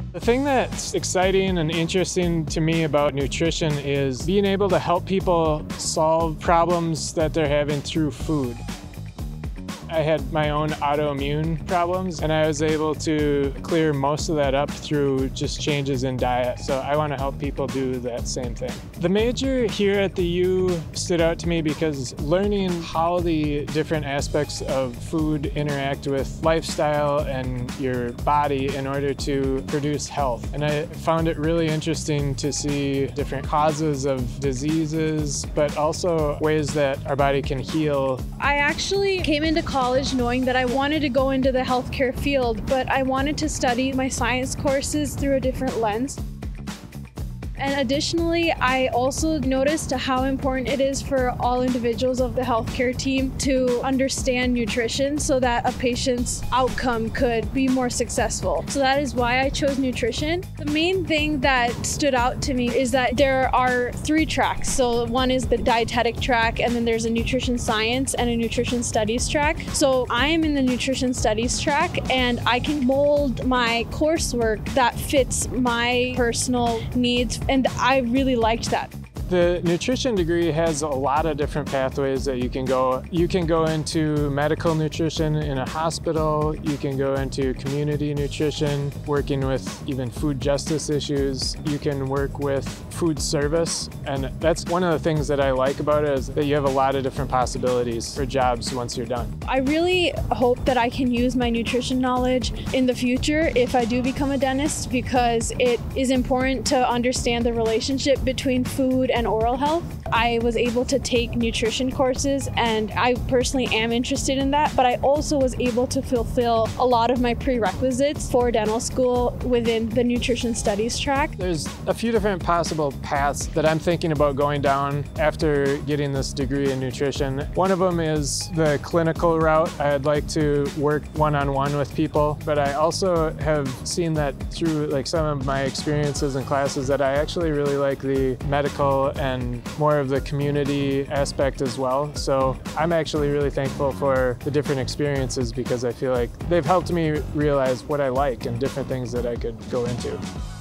The thing that's exciting and interesting to me about nutrition is being able to help people solve problems that they're having through food. I had my own autoimmune problems, and I was able to clear most of that up through just changes in diet. So I want to help people do that same thing. The major here at the U stood out to me because learning how the different aspects of food interact with lifestyle and your body in order to produce health. And I found it really interesting to see different causes of diseases, but also ways that our body can heal. I actually came into college knowing that I wanted to go into the healthcare field, but I wanted to study my science courses through a different lens. And additionally, I also noticed how important it is for all individuals of the healthcare team to understand nutrition so that a patient's outcome could be more successful. So that is why I chose nutrition. The main thing that stood out to me is that there are 3 tracks. So one is the dietetic track, and then there's a nutrition science and a nutrition studies track. So I am in the nutrition studies track, and I can mold my coursework that fits my personal needs. And I really liked that. The nutrition degree has a lot of different pathways that you can go. You can go into medical nutrition in a hospital. You can go into community nutrition, working with even food justice issues. You can work with food service. And that's one of the things that I like about it, is that you have a lot of different possibilities for jobs once you're done. I really hope that I can use my nutrition knowledge in the future if I do become a dentist, because it is important to understand the relationship between food and oral health. I was able to take nutrition courses, and I personally am interested in that, but I also was able to fulfill a lot of my prerequisites for dental school within the nutrition studies track. There's a few different possible paths that I'm thinking about going down after getting this degree in nutrition. One of them is the clinical route. I'd like to work one-on-one with people, but I also have seen that through some of my experiences in classes that I actually really like the medical and more of the community aspect as well. So I'm actually really thankful for the different experiences, because I feel like they've helped me realize what I like and different things that I could go into.